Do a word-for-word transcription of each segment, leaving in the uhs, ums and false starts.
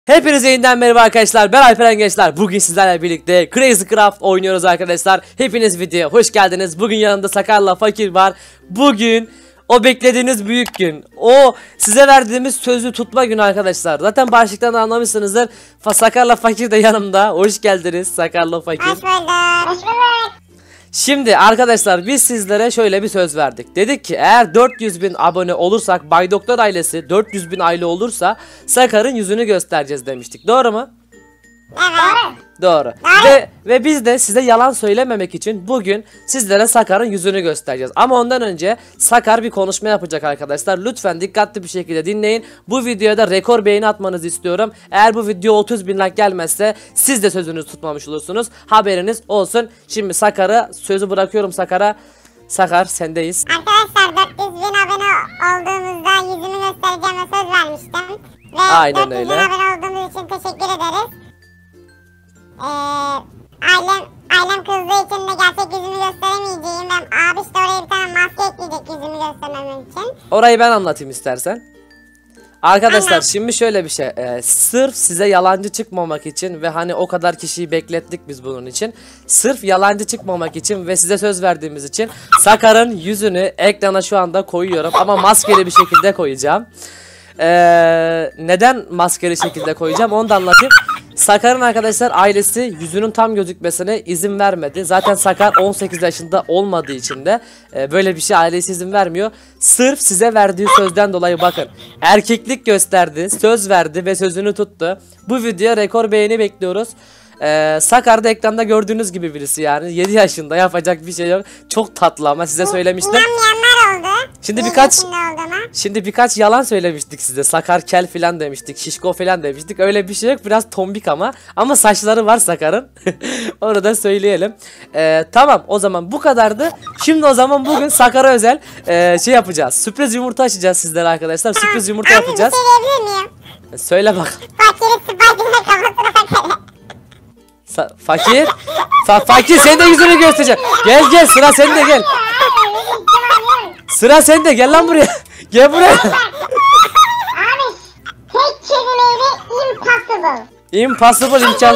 Hepinize yeniden merhaba arkadaşlar, ben Alperen Gençler. Bugün sizlerle birlikte Crazy Craft oynuyoruz arkadaşlar. Hepiniz videoya hoş geldiniz. Bugün yanımda Sakar'la Fakir var. Bugün o beklediğiniz büyük gün, o size verdiğimiz sözü tutma günü arkadaşlar. Zaten başlıktan da anlamışsınızdır. Sakar'la Fakir de yanımda. Hoş geldiniz Sakar'la Fakir. Hoş bulduk. Hoş bulduk. Şimdi arkadaşlar biz sizlere şöyle bir söz verdik. Dedik ki eğer dört yüz bin abone olursak, Bay Doktor ailesi dört yüz bin aile olursa Sakar'ın yüzünü göstereceğiz demiştik. Doğru mu? Evet. Doğru. Doğru. Ve ve biz de size yalan söylememek için bugün sizlere Sakar'ın yüzünü göstereceğiz. Ama ondan önce Sakar bir konuşma yapacak arkadaşlar. Lütfen dikkatli bir şekilde dinleyin. Bu videoda rekor beğeni atmanızı istiyorum. Eğer bu video otuz bin like gelmezse siz de sözünüzü tutmamış olursunuz. Haberiniz olsun. Şimdi Sakar'a sözü bırakıyorum Sakar'a. Sakar sendeyiz. Arkadaşlar dört yüz bin abone olduğumuzda yüzümü göstereceğime söz vermiştim. Ve Aynen dört yüz bin öyle. abone olduğumuz için teşekkür ederiz. Ee, ailem, ailem kızdığı için de gerçek yüzümü gösteremeyeceğim. Ben abi işte oraya bir tane maske ekleyecek yüzümü göstermem için. Orayı ben anlatayım istersen. Arkadaşlar Anlat. şimdi şöyle bir şey, e, sırf size yalancı çıkmamak için ve hani o kadar kişiyi beklettik biz bunun için, sırf yalancı çıkmamak için ve size söz verdiğimiz için Sakar'ın yüzünü ekrana şu anda koyuyorum ama maskeli bir şekilde koyacağım. E, neden maskeli şekilde koyacağım onu da anlatayım. Sakar'ın arkadaşlar ailesi yüzünün tam gözükmesine izin vermedi. Zaten Sakar on sekiz yaşında olmadığı için de e, böyle bir şey ailesi izin vermiyor. Sırf size verdiği sözden dolayı bakın. Erkeklik gösterdi, söz verdi ve sözünü tuttu. Bu videoya rekor beğeni bekliyoruz. Ee, Sakar da ekranda gördüğünüz gibi birisi yani. yedi yaşında, yapacak bir şey yok. Çok tatlı ama size söylemiştim. İnanmayanlar oldu. Şimdi Yüz birkaç- yaşında olduğuma. Şimdi birkaç yalan söylemiştik size. Sakar kel filan demiştik. Şişko filan demiştik. Öyle bir şey yok. Biraz tombik ama. Ama saçları var Sakar'ın. Onu da söyleyelim. Ee, tamam o zaman bu kadardı. Şimdi o zaman bugün Sakar'a özel e, şey yapacağız. Sürpriz yumurta açacağız sizlere arkadaşlar. Sürpriz yumurta Abi yapacağız. bir şey diyebilir miyim? Söyle bak. Fakiri Spider'la kafasına bakarım. Sa- fakir. Fa- fakir sen de yüzünü göstereceğim. Gel gel sıra sende gel. Sıra sende gel lan buraya. Gel buraya. Abi tek kelimeyle impossible. Impossible imkan.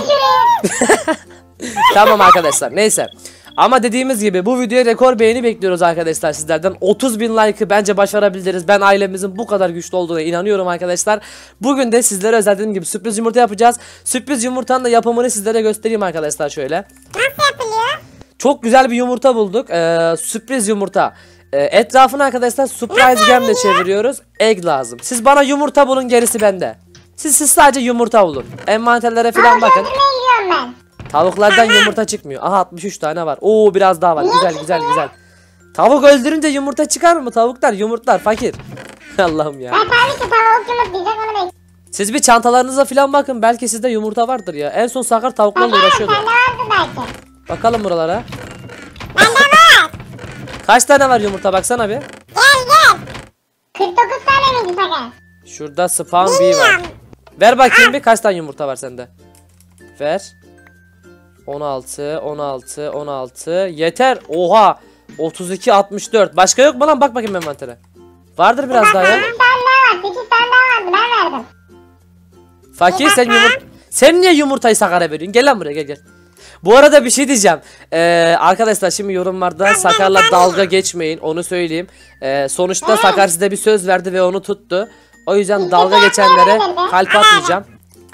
Tamam arkadaşlar neyse. Ama dediğimiz gibi bu videoya rekor beğeni bekliyoruz arkadaşlar sizlerden. otuz bin like'ı bence başarabiliriz. Ben ailemizin bu kadar güçlü olduğuna inanıyorum arkadaşlar. Bugün de sizlere özel dediğim gibi sürpriz yumurta yapacağız. Sürpriz yumurtanın da yapımını sizlere göstereyim arkadaşlar şöyle. Nasıl yapılıyor? Çok güzel bir yumurta bulduk. Ee, sürpriz yumurta. Ee, etrafını arkadaşlar surprise gem ile çeviriyoruz. Egg lazım. Siz bana yumurta bulun, gerisi bende. Siz, siz sadece yumurta bulun. Envanterlere falan bakın. Öldürmeye gidiyorum ben. Tavuklardan yumurta çıkmıyor. Aha altmış üç tane var. Oo biraz daha var. Güzel güzel güzel. Tavuk öldürünce yumurta çıkar mı? Tavuklar yumurtlar fakir. Allah'ım ya. Ben tabii ki tavuk yumurtlayacak onu bekliyorum. Siz bir çantalarınıza falan bakın. Belki sizde yumurta vardır ya. En son Sakar tavuklarla uğraşıyordu. Sende vardı belki. Bakalım buralara. Bende var. Kaç tane var yumurta baksana bir. Gel gel. kırk dokuz tane miydi Sakar? Şurada spawn bee var. Bilmiyorum. Ver bakayım bir kaç tane yumurta var sende. Ver. on altı, on altı, on altı. Yeter. Oha. otuz iki, altmış dört. Başka yok mu lan? Bak bakayım envantere. Vardır biraz daha ya. sekiz tane daha var. sekiz tane daha vardı. Ben verdim. Fakir sen yumurta. Sen niye yumurtayı Sakar'a veriyorsun? Gel lan buraya gel gel. Bu arada bir şey diyeceğim. Ee, arkadaşlar şimdi yorumlarda Sakar'la dalga geçmeyin. Onu söyleyeyim. Ee, sonuçta Sakar size bir söz verdi ve onu tuttu. O yüzden dalga geçenlere kalp atmayacağım.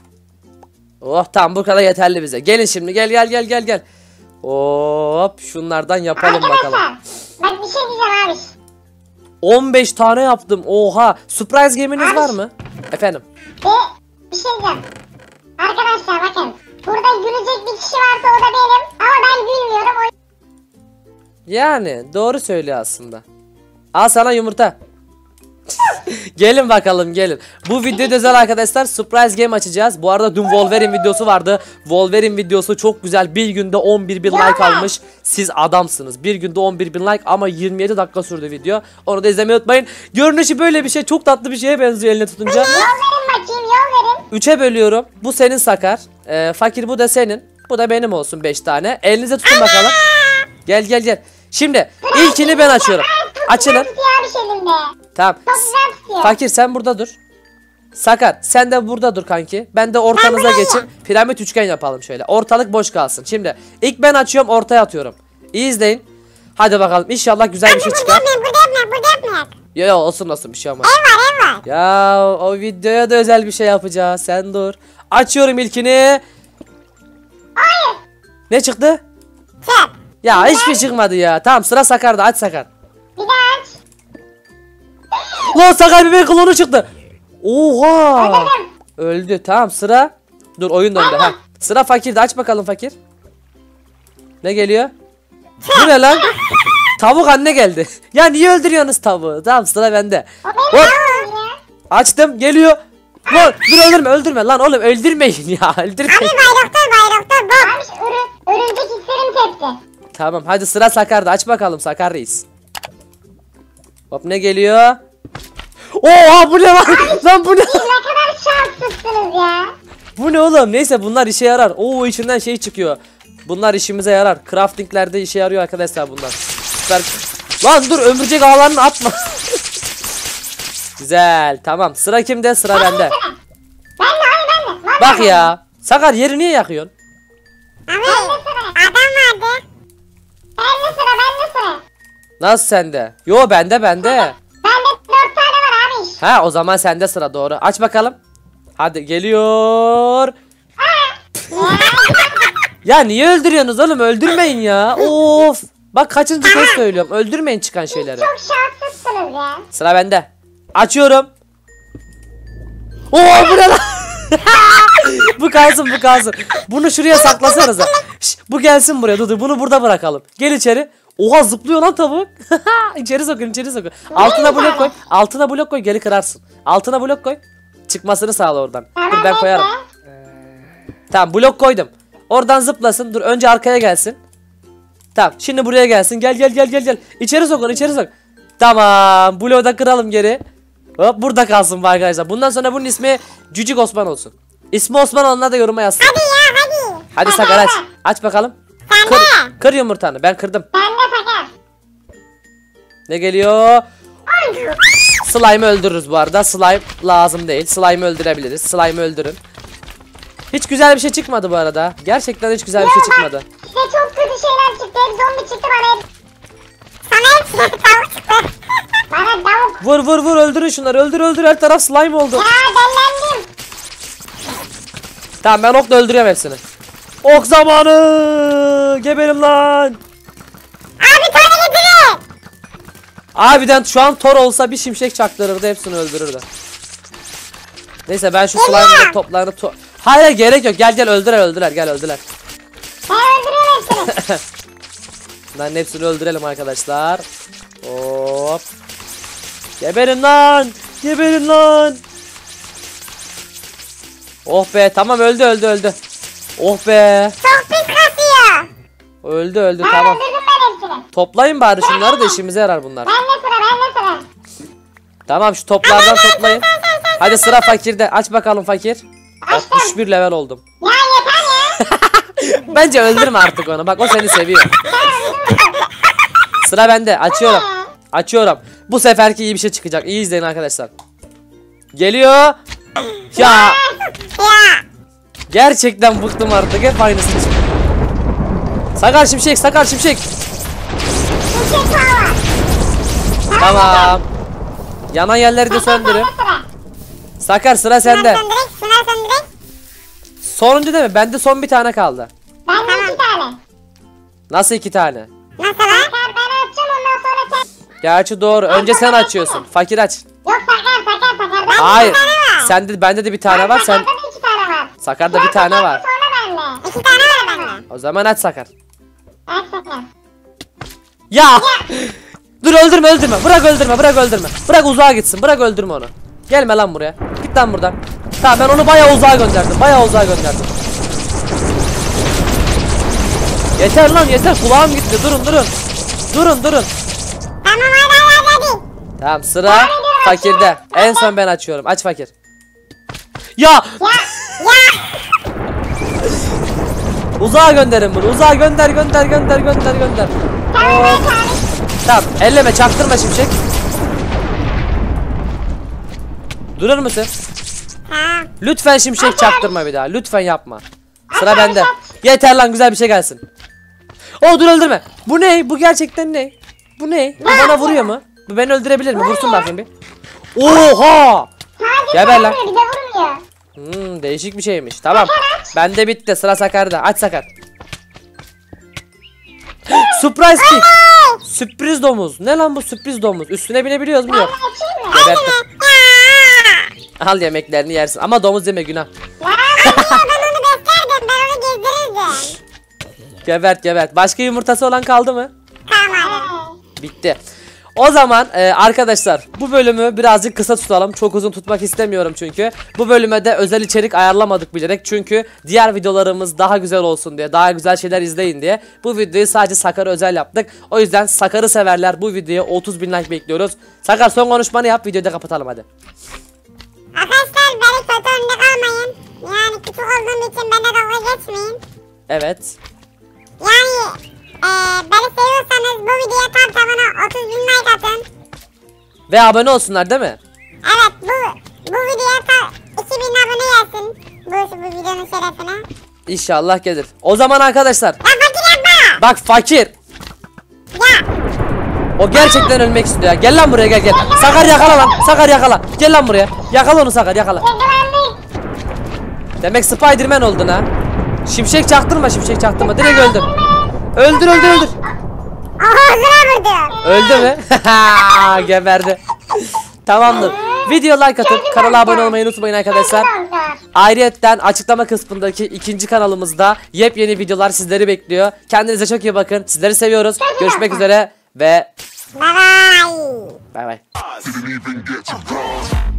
Oh tamam bu kadar yeterli bize. Gelin şimdi gel gel gel gel gel. Hop şunlardan yapalım bakalım. Arkadaşlar. Bak bir şey diyeceğim abi. on beş tane yaptım. Oha. Surprise geminiz var mı? Efendim. Ve bir şey diyeceğim. Arkadaşlar bakın. Burada gülecek bir kişi varsa o da benim. Ama ben gülmüyorum. O Yani doğru söylüyor aslında. Al sana yumurta. Gelin bakalım gelin. Bu videoda özel arkadaşlar surprise game açacağız. Bu arada dün Wolverine videosu vardı. Wolverine videosu çok güzel. Bir günde on bir bin like almış. Siz adamsınız. Bir günde on bir bin like ama yirmi yedi dakika sürdü video. Onu da izlemeyi unutmayın. Görünüşü böyle bir şey. Çok tatlı bir şeye benziyor eline tutunca. Yol verin bakayım yol verin. üçe bölüyorum. Bu senin Sakar. Ee, fakir bu da senin. Bu da benim olsun beş tane. Elinize tutun bakalım. Gel gel gel. Şimdi ilkini ben açıyorum. Açılın. Tutuyor bir şey elimde. Tamam. Çok güzel tutuyor. Fakir sen burada dur. Sakar sen de burada dur kanki. Ben de ortanıza Ben geçip piramit üçgen yapalım şöyle. Ortalık boş kalsın. Şimdi ilk ben açıyorum, ortaya atıyorum. İyi izleyin. Hadi bakalım, inşallah güzel bir şey Burada çıkar. yapmayak, burada yapmayak, burada yapmayak. Yo yo, olsun olsun, bir şey olmaz. Ev var, ev var. Ya o videoya da özel bir şey yapacağız. Sen dur. Açıyorum ilkini. Hayır. Ne çıktı? Çöp. Ya hiçbir şey çıkmadı ya. Tamam, sıra Sakar'da. Aç Sakar. Bir daha aç. Lan Sakar bebek klonu çıktı. Oha. Öldürdüm. Öldü. Tamam, sıra. Dur, oyun döndü. Ha. Sıra Fakir'de. Aç bakalım Fakir. Ne geliyor? Bu ne lan? Tavuk anne geldi. Ya niye öldürüyorsunuz tavuğu? Tamam, sıra bende. O benim Hop. tavuğum ya. Açtım, geliyor. Lan dur, öldürme öldürme lan oğlum, öldürmeyin ya, öldürmeyin. Abi bayraktar, bayraktar bak. Abi örü, örümcek isterim tepti. Tamam, hadi sıra Sakar'da. Aç bakalım Sakar reis. Hop, ne geliyor? Oha, bu ne lan? Lan bu ne? Siz ne kadar şanslısınız ya. Bu ne oğlum? Neyse, bunlar işe yarar. Oo, içinden şey çıkıyor. Bunlar işimize yarar. Craftinglerde işe yarıyor arkadaşlar bunlar. Süper. Lan dur, ömürcek ağlarını atma. Güzel, tamam. Sıra kimde? Sıra bende. Ben de, abi ben de. Vallahi Bak ben de. ya. Sakar, yeri niye yakıyorsun? Abi adam vardı. Ben de sıra, ben de sıra. Nasıl sende? Yo, bende bende. Bende dört tane var abi. Ha, o zaman sende sıra, doğru. Aç bakalım. Hadi geliyor. Ya niye öldürüyorsunuz oğlum? Öldürmeyin ya. Of. Bak kaçıncı kez söylüyorum. Öldürmeyin çıkan şeyleri. Çok şanslısınız ya. Sıra bende. Açıyorum. Oo, bu ne lan? Bu kalsın, bu kalsın. Bunu şuraya saklasanıza. Şş, bu gelsin buraya. Dur dur, bunu burada bırakalım. Gel içeri. Oha, zıplıyor lan tavuk. İçeri sokun, içeri sokun. Altına blok koy. Altına blok koy, geri kırarsın. Altına blok koy. Çıkmasını sağla oradan. Dur, ben koyarım. Tamam, blok koydum. Oradan zıplasın. Dur, önce arkaya gelsin. Tamam, şimdi buraya gelsin. Gel gel gel gel gel. İçeri sokun, içeri sok. Tamam, bloğu da kıralım geri. Hop, burada kalsın bu arkadaşlar. Bundan sonra bunun ismi Cücük Osman olsun. İsmi Osman olanlar da yoruma yazsın. Hadi ya hadi. Hadi Sakar aç. Aç bakalım. Sen Kır, de. kır yumurtanı. Ben kırdım. Ben de Sakar. Ne geliyor? Slime'ı öldürürüz bu arada. Slime lazım değil. Slime'ı öldürebiliriz. Slime'ı öldürün. Hiç güzel bir şey çıkmadı bu arada. Gerçekten hiç güzel bir şey çıkmadı. Size çok kötü şeyler çıktı. Hep zombi çıktı bana hep. Sana hep tavuk çıktı. Bana tavuk. Vur vur vur, öldürün şunları. Öldür öldür, her taraf slime oldu. Ya dellendim. Tamam, ben okla öldürüyorum hepsini. Ok zamanı. Geberim lan. Abi tane getirin. Abiden şu an Thor olsa bir şimşek çaktırırdı, hepsini öldürürdü. Neyse, ben şu slime'ları toplarını to Hayır, gerek yok. Gel gel, öldürer öldürer, gel öldürer. Ben öldürüyorum hepsini. Bunların hepsini öldürelim arkadaşlar. Hop. Geberin lan. Geberin lan. Oh be, tamam, öldü öldü öldü. Oh be. Çok pis kasıyor. Öldü öldü, Ben tamam. öldürdüm ben hepsini. Toplayın bari şunları da işimize yarar bunlar. Ben de sıra, ben de sıra. Tamam, şu toplardan toplayın. Hadi sıra Fakir'de. Aç bakalım Fakir. altmış bir level oldum. Ya yeter ya. Bence öldürme artık onu. Bak, o seni seviyor. Sıra bende. Açıyorum. Açıyorum. Bu seferki iyi bir şey çıkacak. İyi izleyin arkadaşlar. Geliyor. Ya Ya. gerçekten bıktım artık. Hep aynısını çıkıyor. Sakar şimşek, Sakar şimşek. Bir şey var. Tamam. Yanan yerleri de söndürün. Sıra. Sakar, sıra Şunları sende. söndürek, şunları söndürek. Sonuncu değil mi? Bende son bir tane kaldı. Ben de iki tane. Nasıl iki tane? Nasıl lan? Sakar ben açacağım ondan sonra sen. Gerçi doğru. Önce sen açıyorsun. Fakir aç. Yok Sakar, Sakar, Sakar. Bende Hayır. iki tane var. Sende, bende de bir tane var. Sen Sakar'da da iki tane var. Sakar'da Ya bir tane Sakar'da var. Sonra bende. İki tane var bende. O zaman aç Sakar. Aç Sakar. Ya! Dur, öldürme öldürme. Bırak öldürme, bırak öldürme. Bırak uzağa gitsin. Bırak öldürme onu. Gelme lan buraya. Git lan buradan. Tamam, ben onu bayağı uzağa gönderdim. Bayağı uzağa gönderdim. Yeter lan, yeter. Kulağım gitti. Durun durun. Durun durun. Tamam hadi hadi hadi. Tamam, sıra Fakir'de. En son ben açıyorum. Aç Fakir. Ya! Ya. Ya. Uzağa gönderin bunu. Uzağa gönder gönder gönder gönder gönder. Tamam ben tamam. Tamam, elleme, çaktırma şimşek. Durur musun? Tamam. Lütfen şimşek çaktırma bir daha. Lütfen yapma. Sıra bende. Yeter lan, güzel bir şey gelsin. Oo dur, öldürme. Bu ne? Bu gerçekten ne? Bu ne? Bu bana vuruyor mu? Bu beni öldürebilir mi? Vursun bakayım bir. Oha! Sadece Geber lan. vuruyor, bir de vurmuyor. Hmm, değişik bir şeymiş. Tamam. Bende bitti. Sıra Sakar'da. Aç Sakar. Surprise kick. Sürpriz domuz. Ne lan bu sürpriz domuz? Üstüne binebiliyoruz mu? Yok. Gebertim. Al yemeklerini yersin. Ama domuz yeme, günah. Ya ben onu beslerdim. Ben onu gezdirirdim. Gebert gebert. Başka yumurtası olan kaldı mı? Tamam. Bitti. O zaman e, arkadaşlar bu bölümü birazcık kısa tutalım. Çok uzun tutmak istemiyorum çünkü. Bu bölüme de özel içerik ayarlamadık bilerek. Çünkü diğer videolarımız daha güzel olsun diye, daha güzel şeyler izleyin diye. Bu videoyu sadece Sakar'a özel yaptık. O yüzden Sakar'ı severler. Bu videoya otuz bin like bekliyoruz. Sakar, son konuşmanı yap, videoyu da kapatalım hadi. Arkadaşlar beni kötü önünde kalmayın. Yani küçük olduğum için bana dalga geçmeyin. Evet. Yani eee beni seviyorsanız bu videoya tam tamına otuz bin like atın. Ve abone olsunlar değil mi? Evet, bu bu videoya tam iki bin abone gelsin. Bu, bu videonun şerefine. İnşallah gelir. O zaman arkadaşlar. Ya fakir yapma. Bak fakir. Ya. O gerçekten ölmek istiyor. Gel lan buraya, gel gel. Sakar yakala lan. Sakar yakala. Gel lan buraya. Yakala onu Sakar, yakala. Yakalandık. Demek Spiderman oldun ha. Şimşek çaktırma, şimşek çaktırma. Direkt öldür. Öldür öldür öldür. Aha zıra vurdum. Öldü mü? Geberdi. Tamamdır. Video like atıp kanala abone olmayı unutmayın arkadaşlar. Ayrıyetten açıklama kısmındaki ikinci kanalımızda yepyeni videolar sizleri bekliyor. Kendinize çok iyi bakın. Sizleri seviyoruz. Görüşmek üzere ve Bye bye. bay bay. Didn't even get to cross.